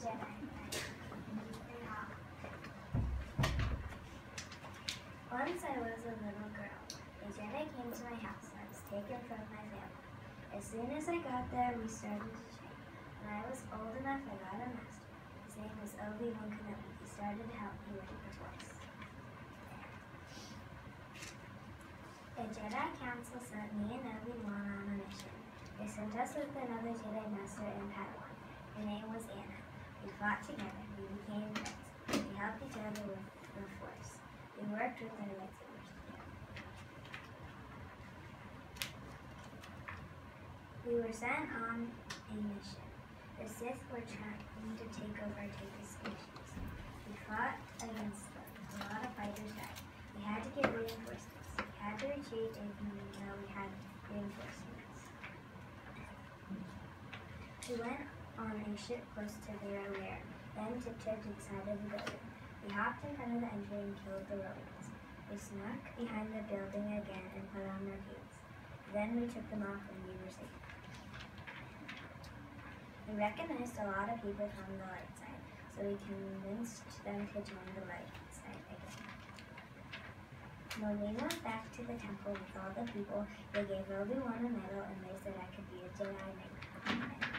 Jedi. Once I was a little girl. A Jedi came to my house and I was taken from my family. As soon as I got there, we started to train. When I was old enough, I got a master. His name was Obi-Wan Kenobi. He started to help me with the Force. A Jedi Council sent me and Obi-Wan on a mission. They sent us with another Jedi Master and Padawan. Her name was Anna. We fought together. We became friends. We helped each other with the Force. We worked with our lightsabers together. We were sent on a mission. The Sith were trying to take over Take's species. We fought against them. A lot of fighters died. We had to get reinforcements. We had to retreat even though we had reinforcements. We went on a ship close to their lair, then tiptoed to the side of the building. We hopped in front of the entry and killed the rodents. We snuck behind the building again and put on their capes. Then we took them off and we were safe. We recognized a lot of people from the light side, so we convinced them to join the light side again. When we went back to the temple with all the people, they gave Obi-Wan a medal and they said I could be a Jedi Knight.